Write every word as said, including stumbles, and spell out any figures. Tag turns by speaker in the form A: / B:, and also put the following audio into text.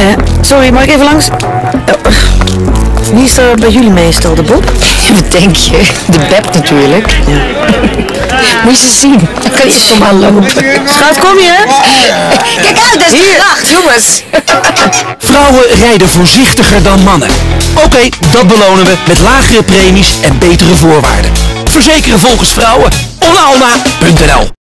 A: hè? Sorry, mag ik even langs? Oh. Wie is er bij jullie meestal, de Bob?
B: Wat denk je? De Beb natuurlijk. Ja. Moet je ze zien. Dan kan je zo maar lopen.
A: Schat, kom je?
B: Kijk uit, dat is de gracht, jongens.
C: Vrouwen rijden voorzichtiger dan mannen. Oké, okay, dat belonen we met lagere premies en betere voorwaarden. Verzekeren volgens vrouwen. Onalna punt n l